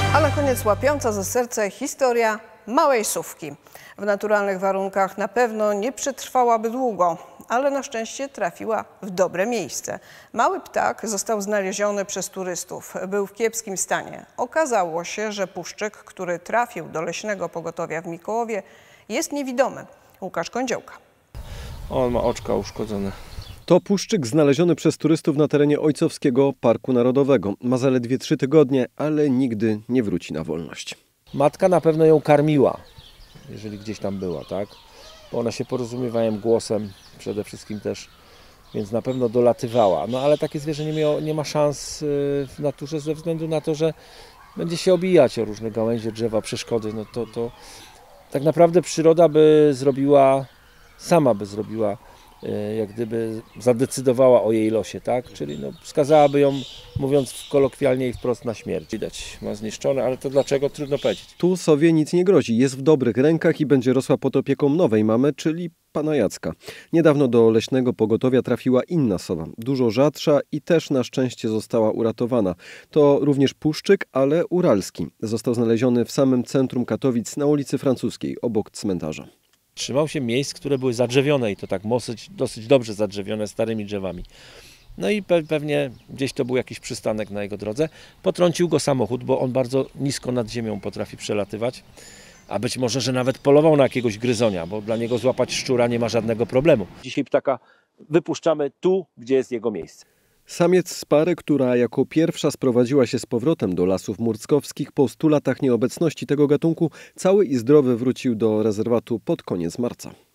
A na koniec łapiąca za serce historia małej sówki. W naturalnych warunkach na pewno nie przetrwałaby długo, ale na szczęście trafiła w dobre miejsce. Mały ptak został znaleziony przez turystów. Był w kiepskim stanie. Okazało się, że puszczyk, który trafił do leśnego pogotowia w Mikołowie, jest niewidomy. Łukasz Kądziołka. On ma oczka uszkodzone. To puszczyk znaleziony przez turystów na terenie Ojcowskiego Parku Narodowego. Ma zaledwie 3 tygodnie, ale nigdy nie wróci na wolność. Matka na pewno ją karmiła, jeżeli gdzieś tam była, tak? Bo one się porozumiewają głosem przede wszystkim też, więc na pewno dolatywała. No ale takie zwierzę nie ma szans w naturze ze względu na to, że będzie się obijać o różne gałęzie, drzewa, przeszkody. No to tak naprawdę przyroda sama by zrobiła, jak gdyby zadecydowała o jej losie, tak? Czyli skazałaby ją, mówiąc kolokwialnie i wprost, na śmierć. Widać, ma zniszczone, ale to dlaczego? Trudno powiedzieć. Tu sowie nic nie grozi. Jest w dobrych rękach i będzie rosła pod opieką nowej mamy, czyli pana Jacka. Niedawno do leśnego pogotowia trafiła inna sowa, dużo rzadsza i też na szczęście została uratowana. To również puszczyk, ale uralski. Został znaleziony w samym centrum Katowic na ulicy Francuskiej, obok cmentarza. Trzymał się miejsc, które były zadrzewione i to tak dosyć dobrze zadrzewione starymi drzewami. No i pewnie gdzieś to był jakiś przystanek na jego drodze. Potrącił go samochód, bo on bardzo nisko nad ziemią potrafi przelatywać. A być może, że nawet polował na jakiegoś gryzonia, bo dla niego złapać szczura nie ma żadnego problemu. Dzisiaj ptaka wypuszczamy tu, gdzie jest jego miejsce. Samiec z pary, która jako pierwsza sprowadziła się z powrotem do lasów murckowskich po 100 latach nieobecności tego gatunku, cały i zdrowy wrócił do rezerwatu pod koniec marca.